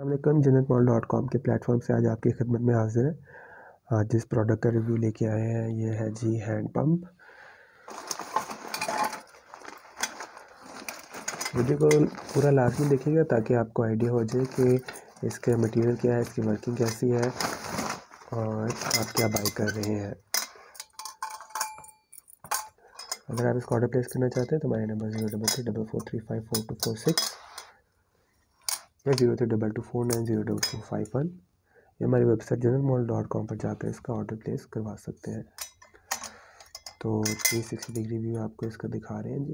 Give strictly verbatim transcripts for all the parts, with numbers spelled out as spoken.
अस्सलामुअलैकुम, Jannat mall dot com के platform से आज आपकी खिदमत में हाजिर है। आज जिस प्रोडक्ट का रिव्यू लेके आए हैं ये है जी हैंड पंप। वीडियो को पूरा लाजमी देखिएगा ताकि आपको आइडिया हो जाए कि इसका मटेरियल क्या है, इसकी वर्किंग कैसी है और आप क्या बाई कर रहे हैं। अगर आप इसको ऑर्डर प्लेस करना चाहते हैं तो हमारे number zero double three double four three five four two four six या zero three double two four nine zero double four five one या हमारी वेबसाइट जन्नत मॉल डॉट कॉम पर जाकर इसका ऑर्डर प्लेस करवा सकते हैं। तो थ्री सिक्सटी डिग्री व्यू आपको इसका दिखा रहे हैं जी।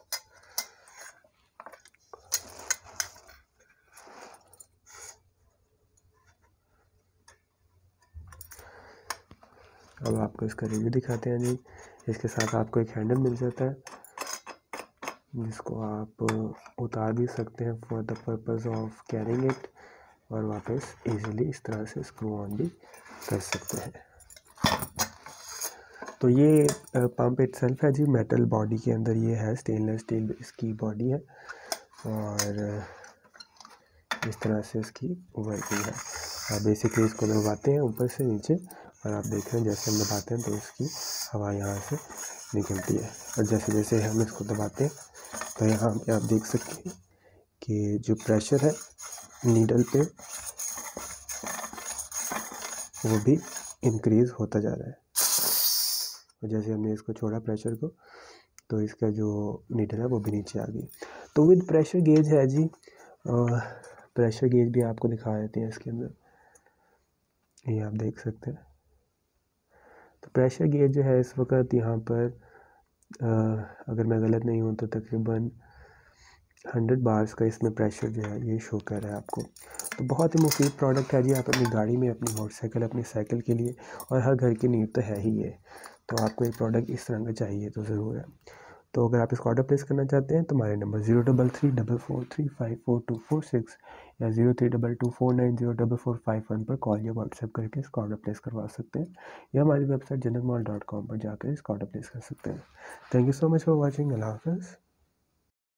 अब आपको इसका रिव्यू दिखाते हैं जी। इसके साथ आपको एक हैंडल मिल जाता है जिसको आप उतार भी सकते हैं for the purpose of carrying it और वापस इजीली इस तरह से स्क्रू ऑन भी कर सकते हैं। तो ये पंप इटसेल्फ है जी, मेटल बॉडी के अंदर ये है, स्टेनलेस स्टील इसकी बॉडी है और इस तरह से इसकी वर्किंग है। आप बेसिकली इसको दबाते हैं ऊपर से नीचे और आप देख रहे हैं जैसे हम दबाते हैं तो इसकी हवा यहाँ से निकलती है और जैसे जैसे हम इसको दबाते हैं तो यहाँ पे आप देख सकते हैं कि जो प्रेशर है नीडल पे वो भी इंक्रीज़ होता जा रहा है और जैसे हमने इसको छोड़ा प्रेशर को तो इसका जो नीडल है वो भी नीचे आ गई। तो विद प्रेशर गेज है जी, प्रेशर गेज भी आपको दिखा देते हैं इसके अंदर, ये आप देख सकते हैं। तो प्रेशर गेज जो है इस वक्त यहाँ पर आ, अगर मैं गलत नहीं हूँ तो तकरीबन हंड्रेड बार्स का इसमें प्रेशर जो है ये शो कर रहा है आपको। तो बहुत ही मुफीद प्रोडक्ट है जी, आप अपनी गाड़ी में, अपनी मोटरसाइकिल, अपनी साइकिल के लिए और हर घर की नीड तो है ही ये। तो आपको एक प्रोडक्ट इस तरह का चाहिए तो ज़रूर है। तो अगर आप इसको ऑर्डर प्लेस करना चाहते हैं तो हमारे number zero double three double four three five four two four six या zero three double two four nine zero double four five one पर कॉल या व्हाट्सएप करके इसका ऑर्डर प्लेस करवा सकते हैं या हमारी वेबसाइट जन्नत मॉल डॉट कॉम पर जाकर इसका ऑर्डर प्लेस कर सकते हैं। Thank you so much for watching. अल्लाह हाफ़िज़।